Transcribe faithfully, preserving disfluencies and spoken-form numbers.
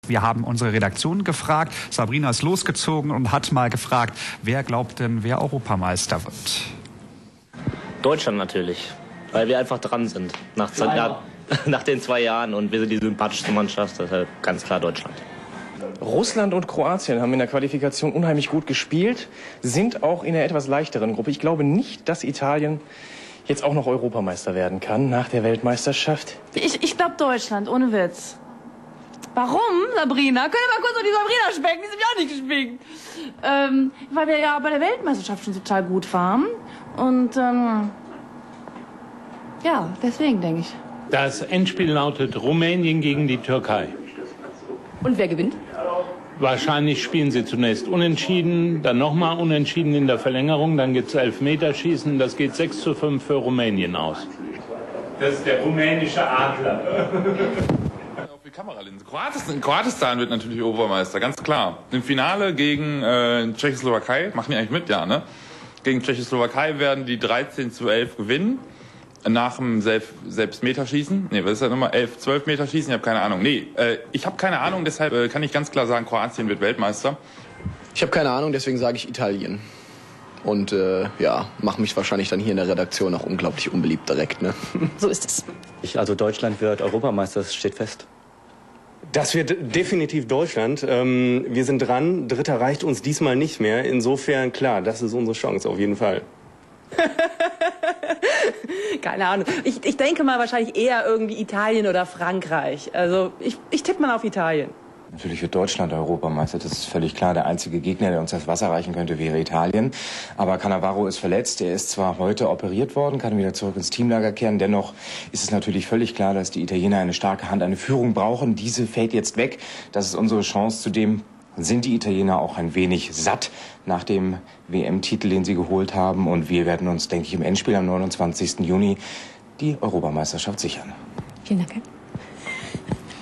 Wir haben unsere Redaktion gefragt. Sabrina ist losgezogen und hat mal gefragt, wer glaubt denn, wer Europameister wird? Deutschland natürlich, weil wir einfach dran sind. Nach, nach, nach den zwei Jahren und wir sind die sympathischste Mannschaft, deshalb ganz klar Deutschland. Russland und Kroatien haben in der Qualifikation unheimlich gut gespielt, sind auch in der etwas leichteren Gruppe. Ich glaube nicht, dass Italien jetzt auch noch Europameister werden kann nach der Weltmeisterschaft. Ich, ich glaube Deutschland, ohne Witz. Warum, Sabrina? Könnt ihr mal kurz auf die Sabrina schmecken? Die ist nämlich auch nicht geschminkt. Ähm, weil wir ja bei der Weltmeisterschaft schon total gut waren. Und, ähm, ja, deswegen denke ich. Das Endspiel lautet Rumänien gegen die Türkei. Und wer gewinnt? Wahrscheinlich spielen sie zunächst unentschieden, dann nochmal unentschieden in der Verlängerung, dann gibt es Elfmeterschießen, das geht sechs zu fünf für Rumänien aus. Das ist der rumänische Adler. Auf die Kameralinse. Kroatistan, Kroatistan wird natürlich Europameister, ganz klar. Im Finale gegen äh, Tschechoslowakei, machen die eigentlich mit, ja, ne? Gegen Tschechoslowakei werden die dreizehn zu elf gewinnen. Nach dem Selbst Selbstmeterschießen. Nee, was ist das nochmal? elf, zwölf Meter schießen? Ich habe keine Ahnung. Nee, äh, ich habe keine Ahnung, deshalb äh, kann ich ganz klar sagen, Kroatien wird Weltmeister. Ich habe keine Ahnung, deswegen sage ich Italien. Und äh, ja, mache mich wahrscheinlich dann hier in der Redaktion auch unglaublich unbeliebt direkt, ne? So ist es. Ich, also Deutschland wird Europameister, das steht fest. Das wird definitiv Deutschland. Ähm, wir sind dran. Dritter reicht uns diesmal nicht mehr. Insofern, klar, das ist unsere Chance, auf jeden Fall. Keine Ahnung. Ich, ich denke mal wahrscheinlich eher irgendwie Italien oder Frankreich. Also ich, ich tippe mal auf Italien. Natürlich wird Deutschland Europameister, das ist völlig klar. Der einzige Gegner, der uns das Wasser reichen könnte, wäre Italien. Aber Cannavaro ist verletzt. Er ist zwar heute operiert worden, kann wieder zurück ins Teamlager kehren. Dennoch ist es natürlich völlig klar, dass die Italiener eine starke Hand, eine Führung brauchen. Diese fällt jetzt weg. Das ist unsere Chance. Zudem sind die Italiener auch ein wenig satt nach dem W M-Titel, den sie geholt haben. Und wir werden uns, denke ich, im Endspiel am neunundzwanzigsten Juni die Europameisterschaft sichern. Vielen Dank.